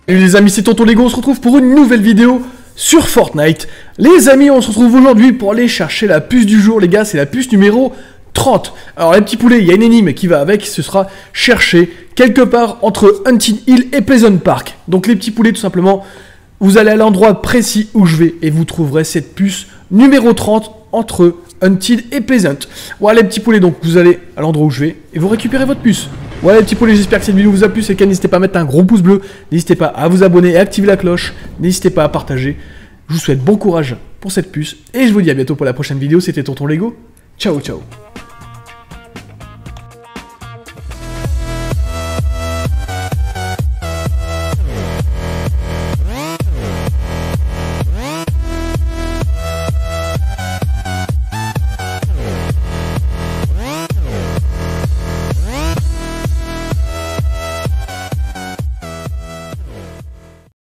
Salut les amis, c'est Tonton Lego, on se retrouve pour une nouvelle vidéo sur Fortnite. Les amis, on se retrouve aujourd'hui pour aller chercher la puce du jour, les gars, c'est la puce numéro 30. Alors les petits poulets, il y a une énigme qui va avec, ce sera chercher quelque part entre Hunting Hill et Pleasant Park. Donc les petits poulets, tout simplement, vous allez à l'endroit précis où je vais et vous trouverez cette puce numéro 30 entre Hunting et Pleasant. Voilà les petits poulets, donc vous allez à l'endroit où je vais et vous récupérez votre puce. Voilà les petits poulets, j'espère que cette vidéo vous a plu, c'est le cas, n'hésitez pas à mettre un gros pouce bleu, n'hésitez pas à vous abonner et à activer la cloche, n'hésitez pas à partager. Je vous souhaite bon courage pour cette puce et je vous dis à bientôt pour la prochaine vidéo, c'était Tonton Lego, ciao ciao.